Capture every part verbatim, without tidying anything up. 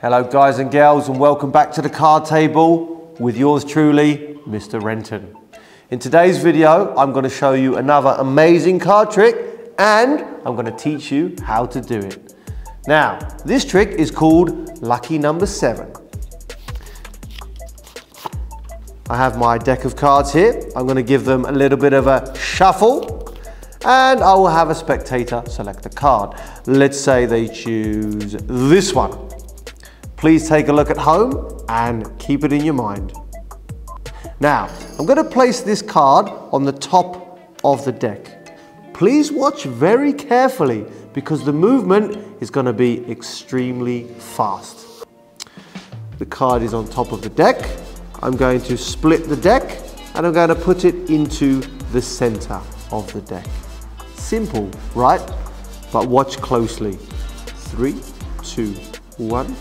Hello guys and girls, and welcome back to the card table with yours truly, Mister Renton. In today's video, I'm going to show you another amazing card trick and I'm going to teach you how to do it. Now, this trick is called Lucky Number seven. I have my deck of cards here. I'm going to give them a little bit of a shuffle and I will have a spectator select a card. Let's say they choose this one. Please take a look at home and keep it in your mind. Now, I'm going to place this card on the top of the deck. Please watch very carefully because the movement is going to be extremely fast. The card is on top of the deck. I'm going to split the deck and I'm going to put it into the center of the deck. Simple, right? But watch closely. Three, two, one.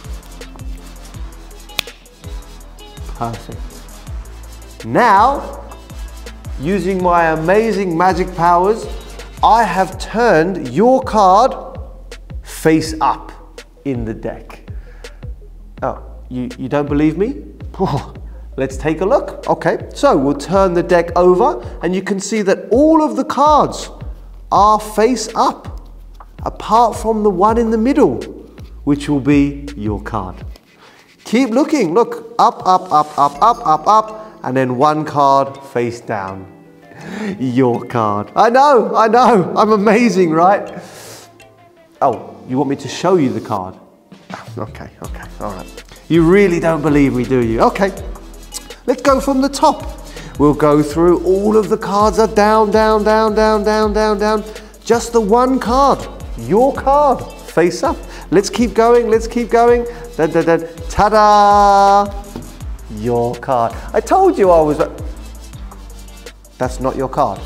Perfect. Now, using my amazing magic powers, I have turned your card face up in the deck. Oh, you, you don't believe me? Oh, let's take a look. Okay, so we'll turn the deck over and you can see that all of the cards are face up, apart from the one in the middle, which will be your card. Keep looking, look, up, up, up, up, up, up, up, and then one card face down. Your card. I know, I know, I'm amazing, right? Oh, you want me to show you the card? Okay, okay, all right. You really don't believe me, do you? Okay, let's go from the top. We'll go through, all of the cards are down, down, down, down, down, down, down. Just the one card, your card, face up. Let's keep going, let's keep going. Da, da, da. Ta-da! Your card. I told you I was... That's not your card.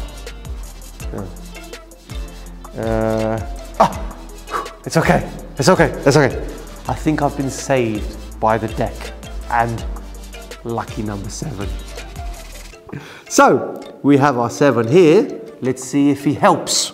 Uh, oh, it's okay, it's okay, it's okay. I think I've been saved by the deck and lucky number seven. So, we have our seven here. Let's see if he helps.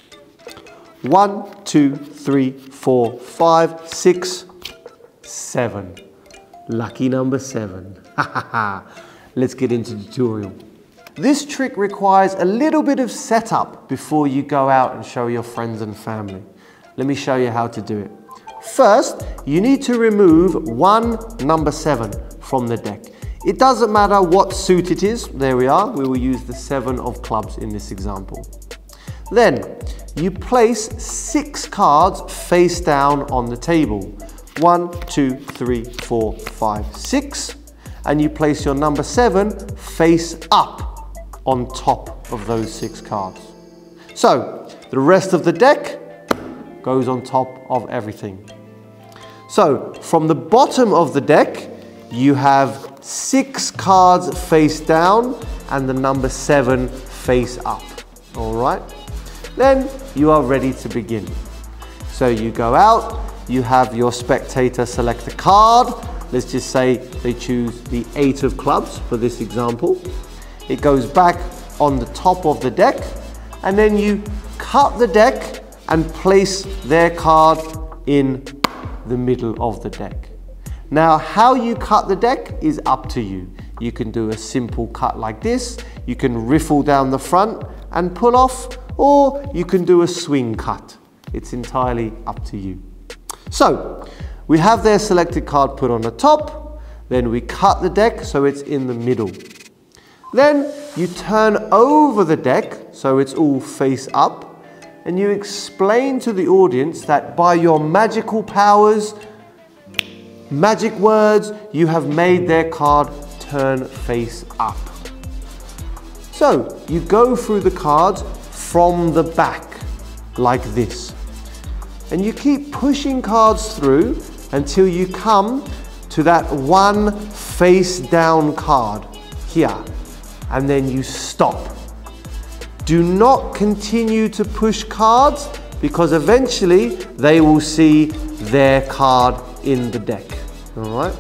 One, two, three, four, five, six, seven. Lucky number seven. Let's get into the tutorial. This trick requires a little bit of setup before you go out and show your friends and family. Let me show you how to do it. First, you need to remove one number seven from the deck. It doesn't matter what suit it is. There we are. We will use the seven of clubs in this example. Then, you place six cards face down on the table. One, two, three, four, five, six. And you place your number seven face up on top of those six cards. So, the rest of the deck goes on top of everything. So, from the bottom of the deck, you have six cards face down and the number seven face up. All right? Then you are ready to begin. So you go out, you have your spectator select a card. Let's just say they choose the eight of clubs for this example. It goes back on the top of the deck and then you cut the deck and place their card in the middle of the deck. Now, how you cut the deck is up to you. You can do a simple cut like this. You can riffle down the front and pull off, or you can do a swing cut. It's entirely up to you. So, we have their selected card put on the top, then we cut the deck so it's in the middle. Then you turn over the deck so it's all face up, and you explain to the audience that by your magical powers, magic words, you have made their card turn face up. So, you go through the cards from the back, like this. And you keep pushing cards through until you come to that one face down card, here. And then you stop. Do not continue to push cards because eventually they will see their card in the deck. All right.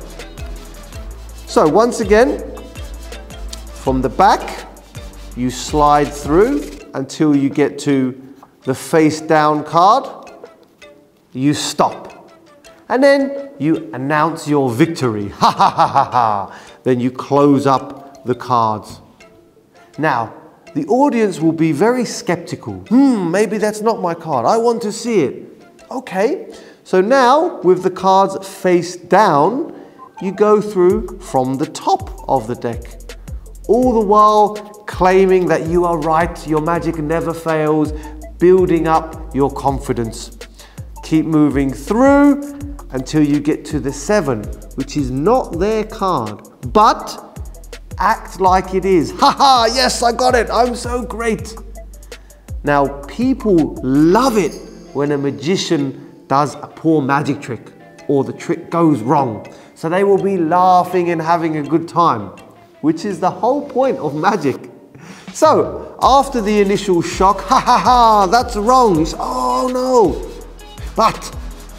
So once again, from the back, you slide through until you get to the face down card. You stop. And then you announce your victory. Ha ha ha ha ha. Then you close up the cards. Now, the audience will be very skeptical. Hmm, maybe that's not my card. I want to see it. Okay, so now with the cards face down, you go through from the top of the deck. All the while claiming that you are right, your magic never fails, building up your confidence. Keep moving through until you get to the seven, which is not their card, but act like it is. Haha, yes, I got it. I'm so great. Now, people love it when a magician does a poor magic trick or the trick goes wrong. So they will be laughing and having a good time, which is the whole point of magic. So, after the initial shock, ha ha ha, that's wrong. It's, oh no. But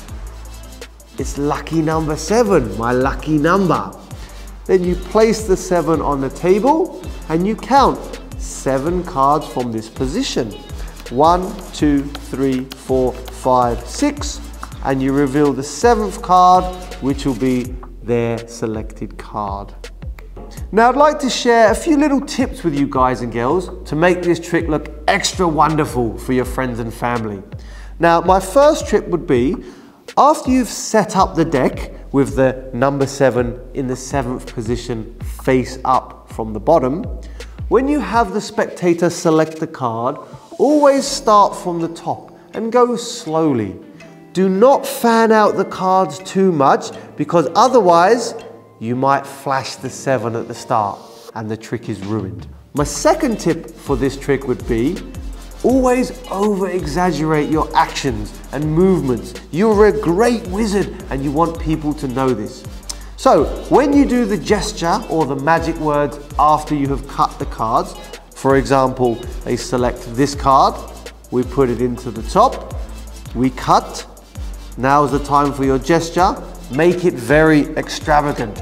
it's lucky number seven, my lucky number. Then you place the seven on the table and you count seven cards from this position. One, two, three, four, five, six. And you reveal the seventh card, which will be their selected card. Now I'd like to share a few little tips with you guys and girls to make this trick look extra wonderful for your friends and family. Now my first tip would be, after you've set up the deck with the number seven in the seventh position face up from the bottom, when you have the spectator select the card, always start from the top and go slowly. Do not fan out the cards too much, because otherwise you might flash the seven at the start and the trick is ruined. My second tip for this trick would be, always over-exaggerate your actions and movements. You're a great wizard and you want people to know this. So when you do the gesture or the magic words after you have cut the cards, for example, they select this card, we put it into the top, we cut. Now's the time for your gesture. Make it very extravagant.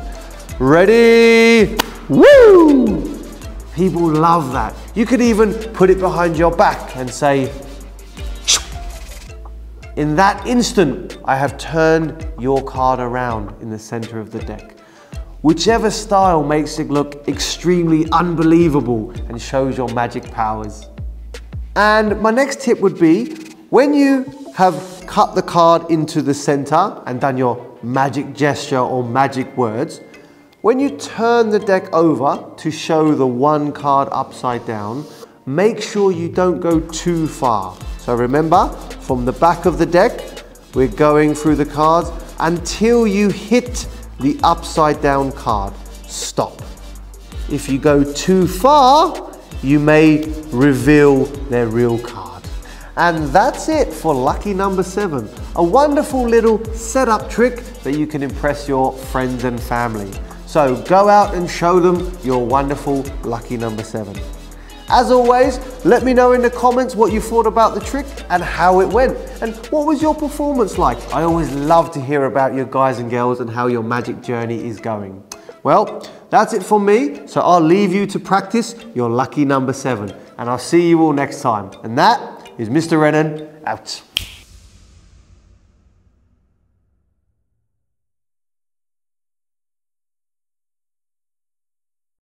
Ready? Woo! People love that. You could even put it behind your back and say, in that instant, I have turned your card around in the center of the deck. Whichever style makes it look extremely unbelievable and shows your magic powers. And my next tip would be, when you have cut the card into the center and done your magic gesture or magic words, when you turn the deck over to show the one card upside down, make sure you don't go too far. So remember, from the back of the deck, we're going through the cards until you hit the upside down card. Stop. If you go too far, you may reveal their real card. And that's it for lucky number seven. A wonderful little setup trick that you can impress your friends and family. So go out and show them your wonderful lucky number seven. As always, let me know in the comments what you thought about the trick and how it went. And what was your performance like? I always love to hear about your guys and girls and how your magic journey is going. Well, that's it for me. So I'll leave you to practice your lucky number seven. And I'll see you all next time. And that is Mister Renton out.